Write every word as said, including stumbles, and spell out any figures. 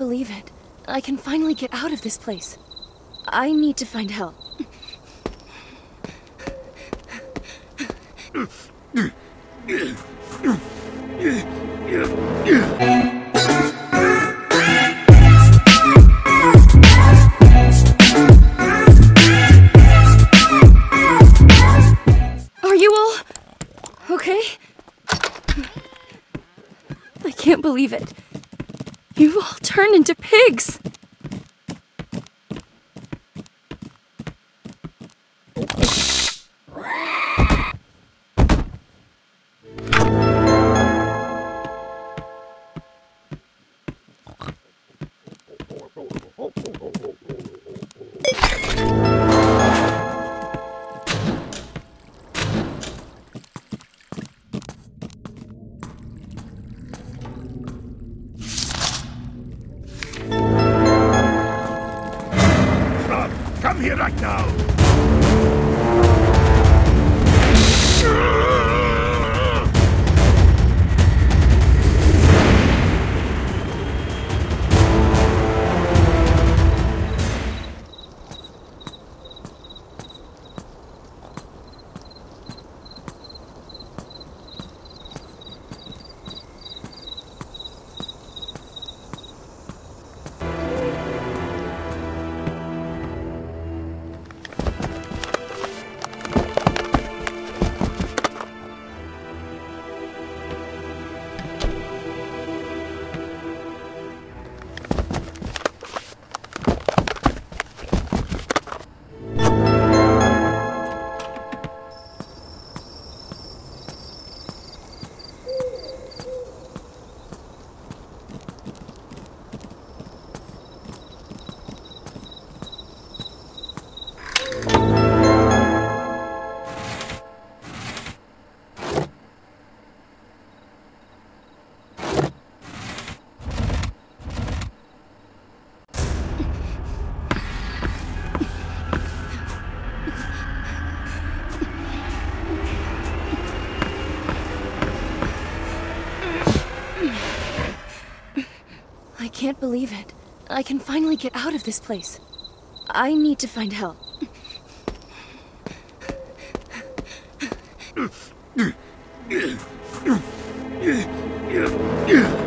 believe it. I can finally get out of this place. I need to find help. Are you all okay? I can't believe it. You all turned into pigs! Come here right now! I can't believe it. I can finally get out of this place. I need to find help. Yeah.